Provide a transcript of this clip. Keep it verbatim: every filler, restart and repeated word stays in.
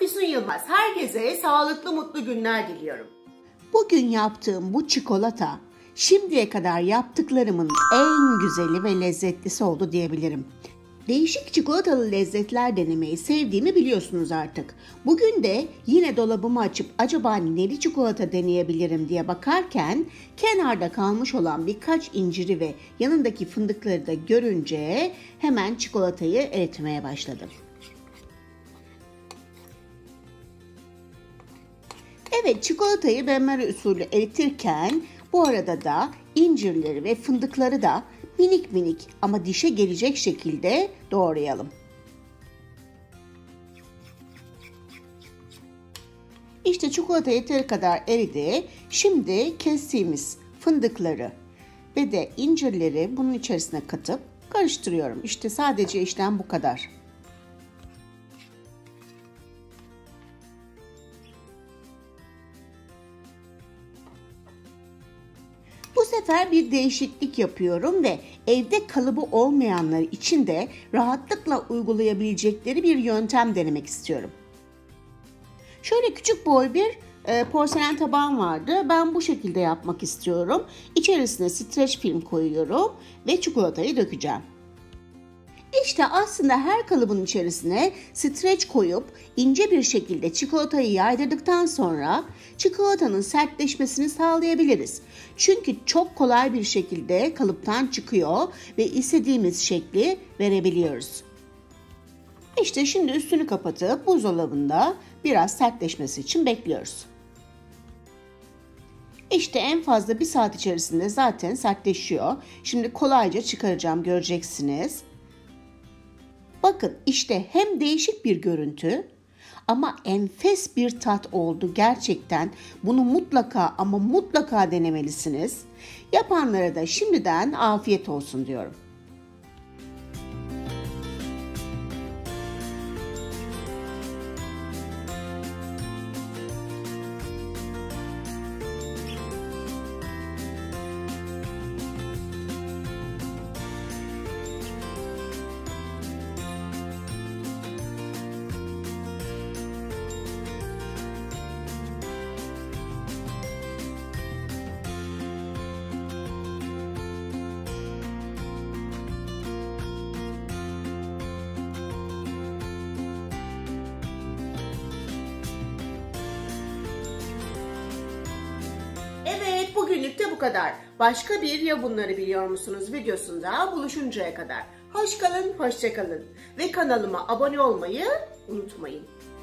Füsun Yılmaz. Herkese sağlıklı, mutlu günler diliyorum. Bugün yaptığım bu çikolata şimdiye kadar yaptıklarımın en güzeli ve lezzetlisi oldu diyebilirim. Değişik çikolatalı lezzetler denemeyi sevdiğimi biliyorsunuz artık. Bugün de yine dolabımı açıp acaba neli çikolata deneyebilirim diye bakarken kenarda kalmış olan birkaç inciri ve yanındaki fındıkları da görünce hemen çikolatayı eritmeye başladım. Evet, çikolatayı benmari usulü eritirken bu arada da incirleri ve fındıkları da minik minik ama dişe gelecek şekilde doğrayalım. İşte çikolata yeteri kadar eridi. Şimdi kestiğimiz fındıkları ve de incirleri bunun içerisine katıp karıştırıyorum. İşte sadece işlem bu kadar. Bu sefer bir değişiklik yapıyorum ve evde kalıbı olmayanlar için de rahatlıkla uygulayabilecekleri bir yöntem denemek istiyorum. Şöyle küçük boy bir e, porselen tabağım vardı. Ben bu şekilde yapmak istiyorum. İçerisine streç film koyuyorum ve çikolatayı dökeceğim. İşte aslında her kalıbın içerisine streç koyup ince bir şekilde çikolatayı yaydırdıktan sonra çikolatanın sertleşmesini sağlayabiliriz. Çünkü çok kolay bir şekilde kalıptan çıkıyor ve istediğimiz şekli verebiliyoruz. İşte şimdi üstünü kapatıp buzdolabında biraz sertleşmesi için bekliyoruz. İşte en fazla bir saat içerisinde zaten sertleşiyor. Şimdi kolayca çıkaracağım, göreceksiniz. Bakın işte hem değişik bir görüntü ama enfes bir tat oldu gerçekten. Bunu mutlaka ama mutlaka denemelisiniz. Yapanlara da şimdiden afiyet olsun diyorum. Evet, bugünlük de bu kadar. Başka bir Ya Bunları Biliyor Musunuz videosunda buluşuncaya kadar. Hoş kalın, hoşça kalın ve kanalıma abone olmayı unutmayın.